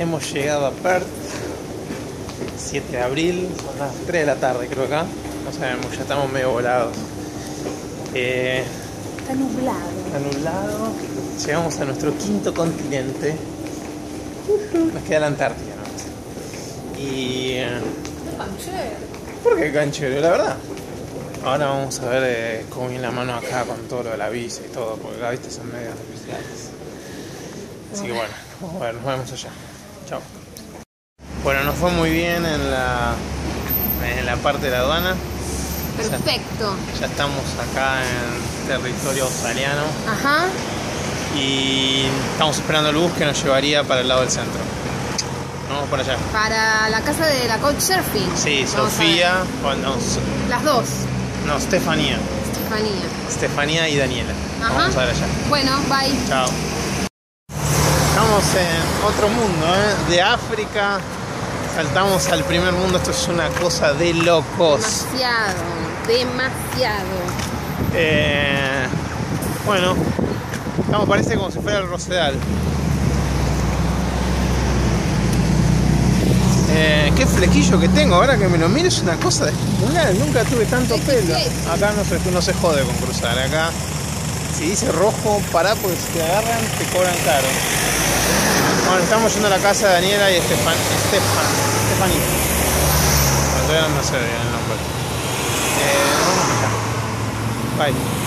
Hemos llegado a Perth, 7 de abril, son las 3 de la tarde creo acá. No sabemos, ya estamos medio volados. Está nublado. Está nublado. Llegamos a nuestro quinto continente. Nos queda la Antártida, ¿no? Y... ¿por qué canchero? La verdad. Ahora vamos a ver cómo viene la mano acá con todo lo de la visa y todo, porque acá, viste, son medios especiales. Así que bueno, vamos a ver, nos vemos allá. Chao. Bueno, nos fue muy bien en la parte de la aduana. Perfecto. Ya estamos acá en territorio australiano. Ajá. Y estamos esperando el bus que nos llevaría para el lado del centro. Vamos por allá. Para la casa de la Couchsurfing. Sí, Vamos Sofía. Bueno, las dos. no, Estefanía. Estefanía y Daniela. Ajá. Vamos a ver allá. Bueno, bye. Chao. Estamos en otro mundo, de África. Saltamos al primer mundo. Esto es una cosa de locos. Demasiado. Bueno, estamos, parece como si fuera el Rosedal. Qué flequillo que tengo, ahora que me lo miro es una cosa descomunal. Nunca tuve tanto pelo. Acá no se jode con cruzar. Acá, si dice rojo, pará, porque si te agarran te cobran caro. Bueno, estamos yendo a la casa de Daniela y Estefanía. Bueno, todavía no sé bien el nombre. Vamos allá. Bye.